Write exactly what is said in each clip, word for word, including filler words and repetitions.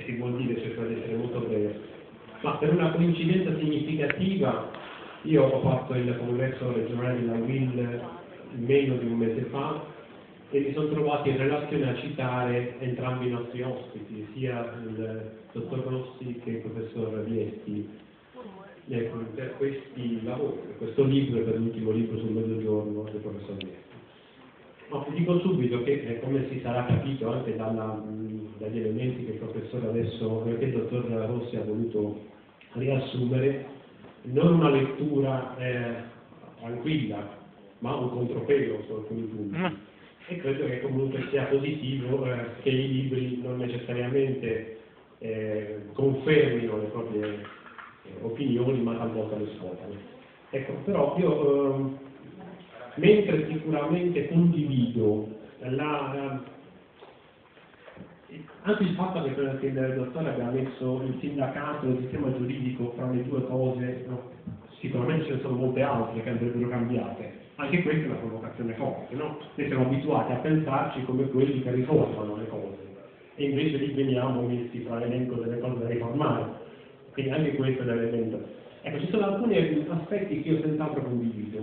si vuol dire, cerco di essere molto breve. Ma per una coincidenza significativa, io ho fatto il congresso regionale della U I L meno di un mese fa e mi sono trovato in relazione a citare entrambi i nostri ospiti, sia il dottor Rossi che il professor Vietti, per questi lavori, per questo libro e per l'ultimo libro sul Mezzogiorno del professor Vietti. Ma vi dico subito che, eh, come si sarà capito anche dalla, mh, dagli elementi che il professore adesso, che il dottor Rossi ha voluto riassumere, non una lettura eh, tranquilla, ma un contropelo su alcuni punti. Mm. E credo che comunque sia positivo eh, che i libri non necessariamente eh, confermino le proprie eh, opinioni, ma talvolta le svuotano. Ecco, però io, eh, mentre sicuramente condivido la, anche il fatto che il dottore abbia messo il sindacato e il sistema giuridico fra le due cose, no? Sicuramente ce ne sono molte altre che andrebbero cambiate. Anche questa è una provocazione forte, no? Noi siamo abituati a pensarci come quelli che riformano le cose e invece lì veniamo messi fra l'elenco delle cose da riformare. Quindi anche questo è l'elemento. Ecco, ci sono alcuni aspetti che io senz'altro condivido.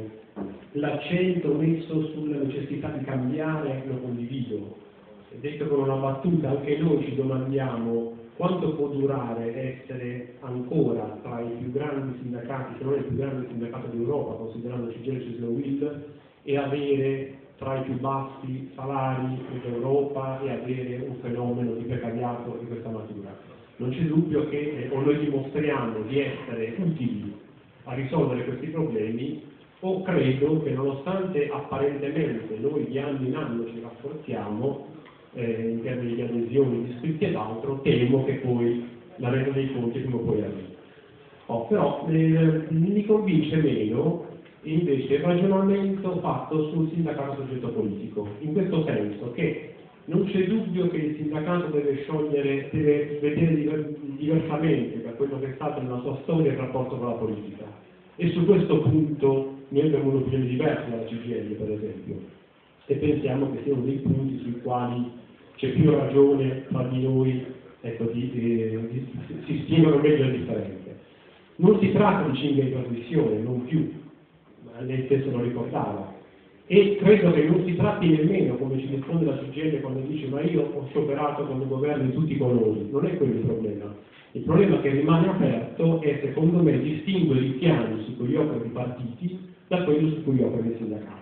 L'accento messo sulla necessità di cambiare lo condivido. Detto con una battuta, anche noi ci domandiamo quanto può durare essere ancora tra i più grandi sindacati, se non il più grande sindacato d'Europa, considerando C G I L, C I S L e U I L, e avere tra i più bassi salari d'Europa e avere un fenomeno di precariato di questa natura. Non c'è dubbio che eh, o noi dimostriamo di essere utili a risolvere questi problemi, o credo che nonostante apparentemente noi di anno in anno ci rafforziamo, Eh, in termini di adesioni, di iscritti ed altro, temo che poi la resa dei conti prima o poi arrivi. Oh, però eh, mi convince meno invece il ragionamento fatto sul sindacato soggetto politico, in questo senso che non c'è dubbio che il sindacato deve sciogliere, deve vedere diver diversamente per quello che è stato nella sua storia il rapporto con la politica, e su questo punto noi abbiamo un'opinione diversa dalla C G I L, per esempio, e pensiamo che sia uno dei punti sui quali c'è più ragione tra di noi, ecco, di, eh, di, si spiegano meglio le differenze. Non si tratta di cinghia di trasmissione, non più, ma lei stesso lo ricordava, e credo che non si tratti nemmeno, come ci risponde la C G I L quando dice ma io ho scioperato con il governo di tutti i colori. Non è quello il problema. Il problema che rimane aperto è, secondo me, distinguere i piani su cui operano i partiti da quello su cui operano i sindacati.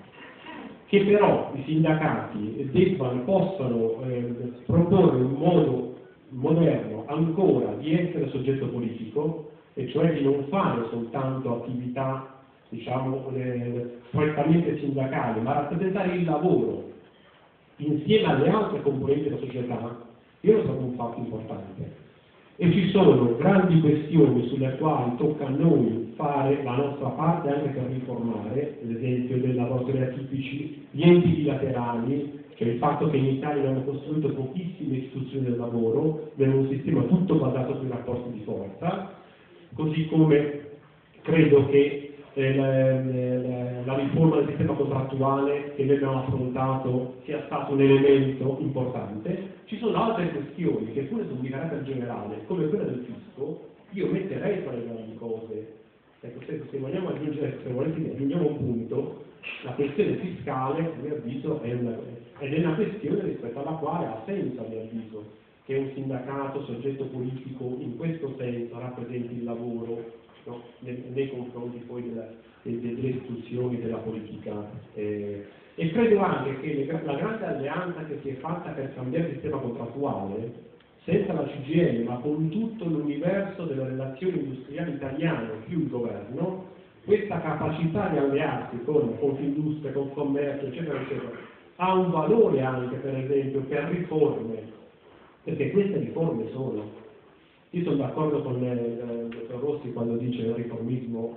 Che però i sindacati debbano, possano eh, proporre un modo moderno ancora di essere soggetto politico, e cioè di non fare soltanto attività, diciamo, eh, prettamente sindacali, ma rappresentare il lavoro insieme alle altre componenti della società, io lo trovo un fatto importante. E ci sono grandi questioni sulle quali tocca a noi fare la nostra parte anche per riformare, l'esempio dei lavoratori atipici, gli enti bilaterali, cioè il fatto che in Italia abbiamo costruito pochissime istituzioni del lavoro, abbiamo un sistema tutto basato sui rapporti di forza, così come credo che eh, la, la, la riforma del sistema contrattuale che noi abbiamo affrontato sia stato un elemento importante. Ci sono altre questioni che pure sono di carattere generale, come quella del fisco, io metterei tra le grandi cose. Ecco, se, se vogliamo aggiungere, se volete aggiungiamo un punto, la questione fiscale, a mio avviso, è una, ed è una questione rispetto alla quale ha senso, a mio avviso, che un sindacato, soggetto politico, in questo senso rappresenti il lavoro, no, nei, nei confronti poi della, delle, delle istituzioni della politica. Eh, e credo anche che le, la grande alleanza che si è fatta per cambiare il sistema contrattuale, senza la C G I L, ma con tutto l'universo delle relazioni industriali italiane più il governo, questa capacità di allearsi con Confindustria, con Commercio, eccetera, eccetera, ha un valore anche, per esempio, per riforme, perché queste riforme sono. Io sono d'accordo con il, il dottor Rossi quando dice il riformismo,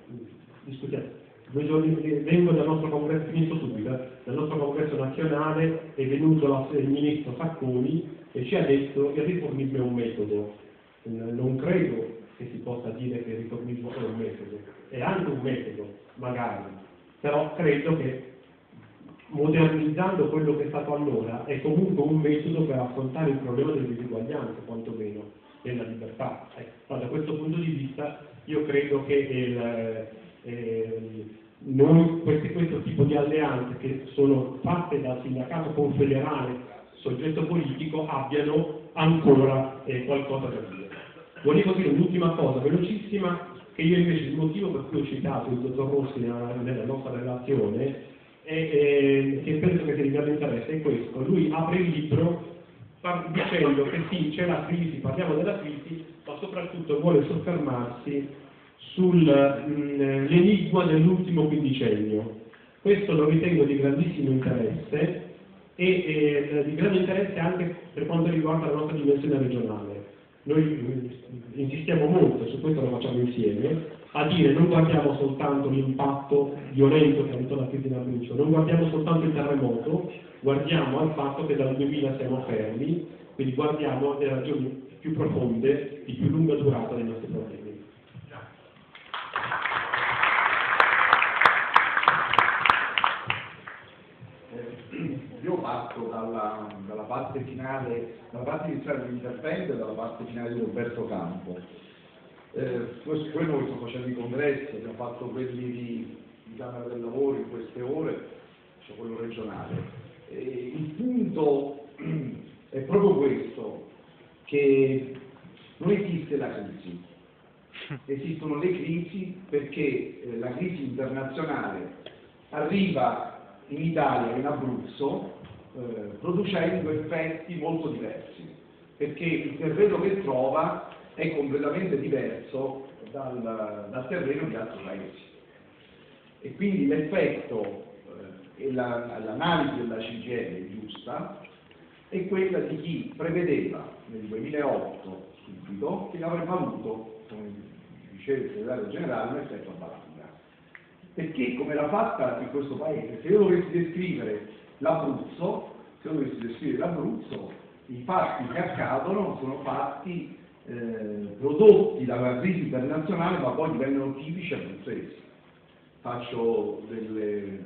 discutiamo. Due giorni vengo dal nostro congresso, finisco subito, dal nostro congresso nazionale è venuto il ministro Sacconi e ci ha detto che il riformismo è un metodo. Non credo che si possa dire che il riformismo è un metodo, è anche un metodo, magari, però credo che modernizzando quello che è stato allora, è comunque un metodo per affrontare il problema delle disuguaglianze, quantomeno della libertà. Ecco, da questo punto di vista io credo che il, eh, noi, questi, questo tipo di alleanze che sono fatte dal sindacato confederale, soggetto politico, abbiano ancora eh, qualcosa da dire. Volevo dire un'ultima cosa velocissima, che io invece il motivo per cui ho citato il dottor Rossi nella, nella nostra relazione è, è che penso che sia di grande interesse, è questo. Lui apre il libro par- dicendo che sì, c'è la crisi, parliamo della crisi, ma soprattutto vuole soffermarsi sull'enigma dell'ultimo quindicennio. Questo lo ritengo di grandissimo interesse e eh, di grande interesse anche per quanto riguarda la nostra dimensione regionale. Noi eh, insistiamo molto, su questo lo facciamo insieme, a dire non guardiamo soltanto l'impatto violento che ha avuto la crisi in Abruzzo, non guardiamo soltanto il terremoto, guardiamo al fatto che dal duemila siamo fermi, quindi guardiamo le ragioni più profonde, di più lunga durata dei nostri problemi. Io parto dalla, dalla parte finale, dalla parte iniziale dell'intervento e dalla parte finale di Roberto Campo. Eh, poi, poi noi stiamo facendo i congressi, abbiamo fatto quelli di, di Camera del Lavoro in queste ore, cioè quello regionale. E il punto è proprio questo, che non esiste la crisi, esistono le crisi perché eh, la crisi internazionale arriva in Italia e in Abruzzo eh, producendo effetti molto diversi, perché il terreno che trova è completamente diverso dal, dal terreno di altri paesi. E quindi l'effetto eh, e la, l'analisi della C G I L giusta è quella di chi prevedeva nel duemilaotto subito che avrebbe avuto, come diceva il segretario generale, un effetto a valanga. Perché come era fatta in questo paese, se io dovessi descrivere l'Abruzzo, se io dovessi descrivere l'Abruzzo, i fatti che accadono sono fatti eh, prodotti dalla crisi internazionale, ma poi diventano tipici abruzzesi. Faccio delle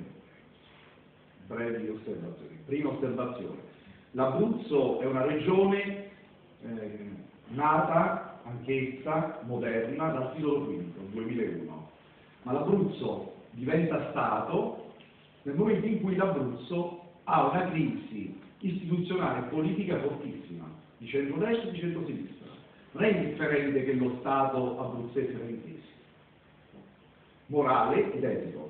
brevi osservazioni. Prima osservazione. L'Abruzzo è una regione eh, nata, anch'essa, moderna, dal titolo quinto, duemilauno. Ma l'Abruzzo diventa Stato nel momento in cui l'Abruzzo ha una crisi istituzionale e politica fortissima, di centrodestra e di centrosinistra. Non è indifferente che lo Stato abruzzese sia in crisi, morale ed etico.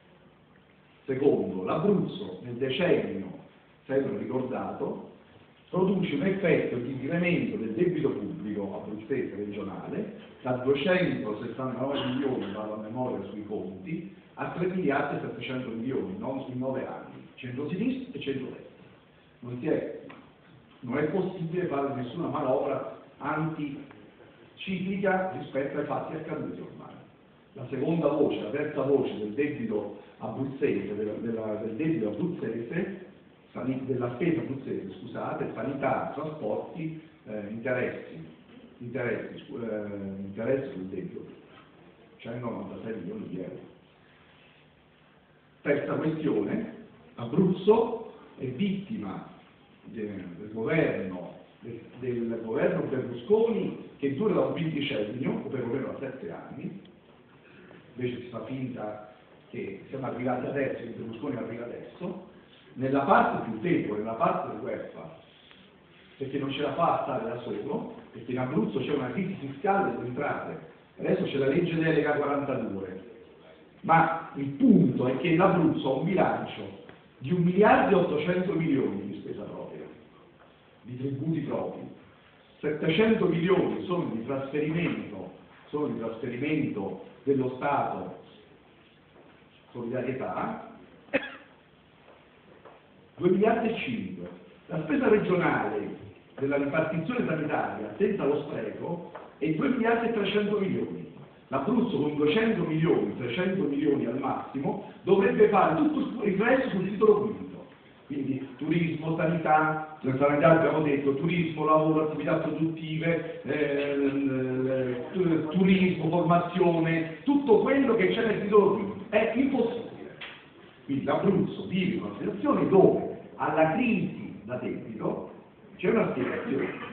Secondo, l'Abruzzo nel decennio, sempre ricordato, produce un effetto di incremento del debito pubblico abruzzese regionale da duecentosessantanove milioni, vado a memoria sui conti, a tre miliardi e settecento milioni, non in nove anni, centro-sinistra e centro-destra. Non, non è possibile fare nessuna manovra anticiclica rispetto ai fatti accaduti ormai. La seconda voce, la terza voce del debito abruzzese, della, della, del debito abruzzese, della spesa abruzzese, scusate, sanità, trasporti, eh, interessi, interessi, eh, interessi sul debito, centonovantasei milioni di euro. Terza questione, Abruzzo è vittima del, del governo del, del governo Berlusconi che dura da un quindicennio, o perlomeno da sette anni, invece si fa finta che siamo arrivati adesso, che Berlusconi arriva adesso, nella parte più debole, nella parte del welfare, perché non ce la fa a stare da solo, perché in Abruzzo c'è una crisi fiscale delle entrate, adesso c'è la legge delega quarantadue, ma il punto è che l'Abruzzo ha un bilancio di un miliardo e ottocento milioni di spesa propria, di tributi propri, settecento milioni sono di trasferimento, sono di trasferimento dello Stato, solidarietà, due miliardi e cinque. La spesa regionale della ripartizione sanitaria senza lo spreco è due miliardi e trecento milioni. L'Abruzzo con duecento milioni, trecento milioni al massimo, dovrebbe fare tutto il resto sul titolo quinto. Quindi turismo, sanità, la sanità abbiamo detto, turismo, lavoro, attività produttive, eh, turismo, formazione, tutto quello che c'è nel titolo quinto. È impossibile. Quindi l'Abruzzo vive una situazione dove alla crisi da debito c'è una spiegazione.